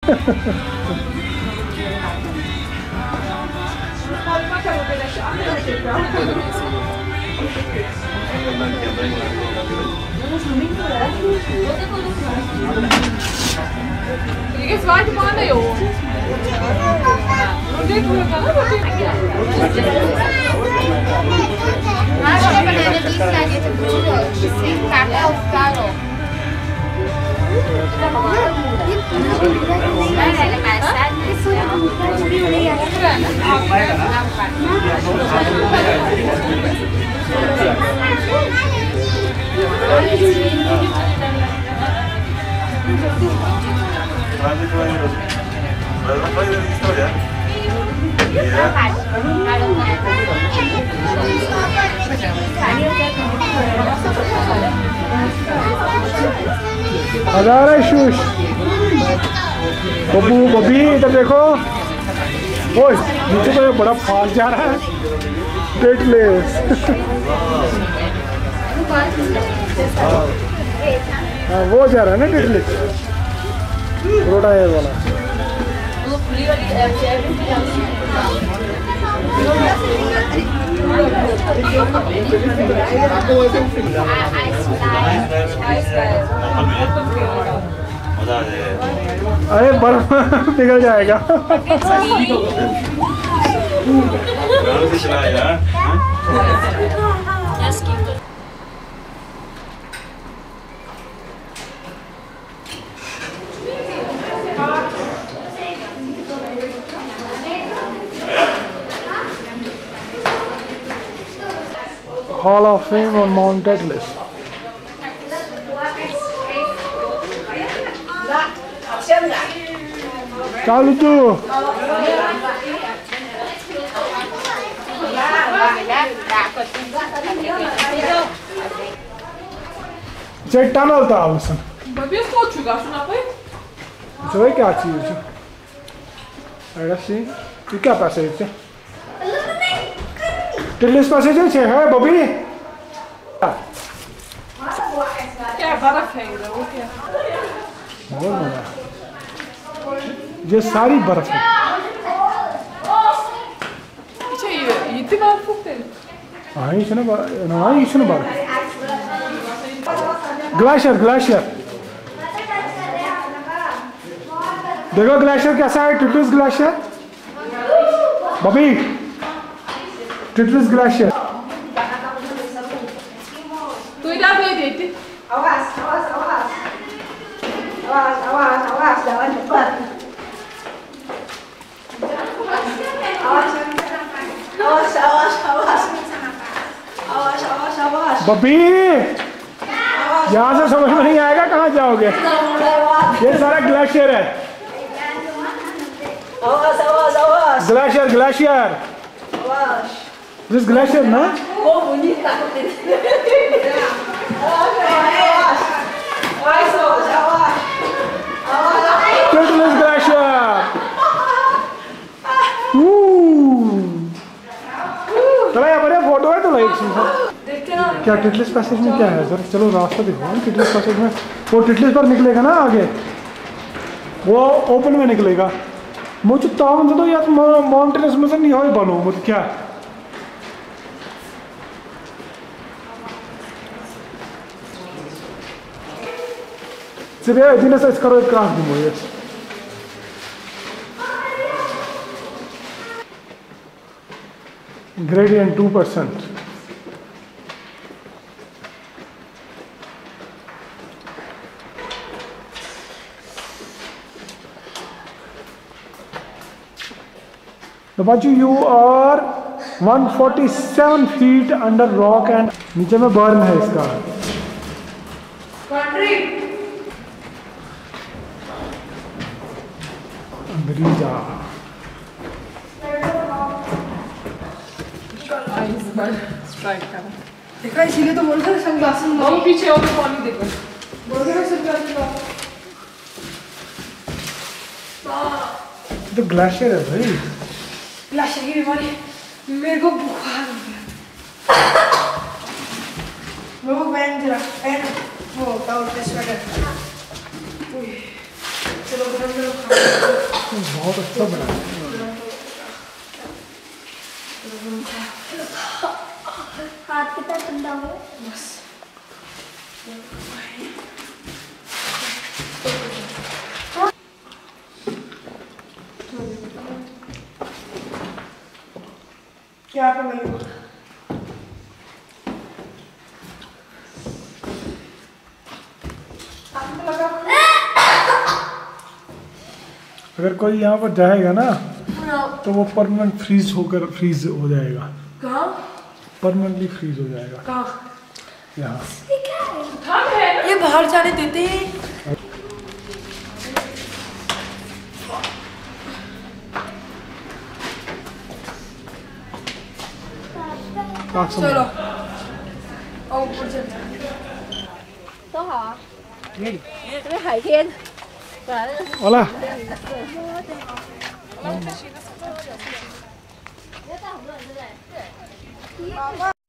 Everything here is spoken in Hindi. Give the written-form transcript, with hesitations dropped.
शूश बब्बू बब्बी इधर देखो। ओए नीचे तो ये बड़ा फास्ट जा रहा है। टिटलिस हाँ वो जा रहा है ना टिटलिस रोड़ा है वाला। अरे बर्फ पिघल जाएगा। Hall of Fame on Mount Titlis. चालू तू चट्टान होता है उसमें। Babia skočuga, što napravi? Zove क्या चीज़ है? ऐसी ये क्या पैसेज है? टिटलिस पैसेज है बबी? क्या बर्फ है इधर वो क्या? बहुत मजा। ये सारी बर्फ है। इतनी बर्फ होती है? हाँ इसने बर्फ। ग्लेशियर ग्लेशियर देखो ग्लेशियर कैसा है। टिटलिस ग्लेशियर बबी टिटलिस ग्लेशियर। तू इधर भेज देती। आवाज jangan cepat. Awas. बब्बी यहाँ से समझ में नहीं आएगा कहाँ जाओगे। ये सारा ग्लेशियर है। Awas. ग्लेशियर दिस ग्लेशियर ना। Oh bunyi takutin. Awas. Titlis glacier. चलो यहाँ पर फोटो है तो लाइक क्या टिटलिस पैसेज में क्या है सर। चलो रास्ता दिखाओ टिटलिस पैसेज में। वो टिटलिस पर निकलेगा ना आगे वो ओपन में निकलेगा। मुझे तावन से तो यार माउंटेन्स में से नहीं हो बनो मुझे क्या सिर्फ दिन से करो क्राफ्ट भी मुझे gradient 2%. Babaji, you are 147 feet under rock and नीचे में बर्न है इसका। अंग्रेजा स्ट्राइक करा देखा इसीलिए तो बोल रहे हैं सनग्लासेस में। वो पीछे और पानी देखो बोल रहे हैं सनग्लासेस तो ग्लेशियर है भाई। ग्लेशियर की बीमारी मेरे को बुखार हो गया। वो पहन जरा पहन वो क्या बोलते हैं स्वेटर। चलो गरम बहुत अच्छा बनाया है। हाथ कितना ठंडा हो बस। क्या कर रही हो? अगर कोई यहाँ पर जाएगा ना तो वो परमानेंट फ्रीज हो जाएगा। कहाँ? परमानेंटली फ्रीज हो जाएगा। कहाँ? यहाँ। ये बाहर जाने देते हैं। चलो और ऊपर चलते हैं। 多好，这边海天， 好了。 别带很多人，对不对？对。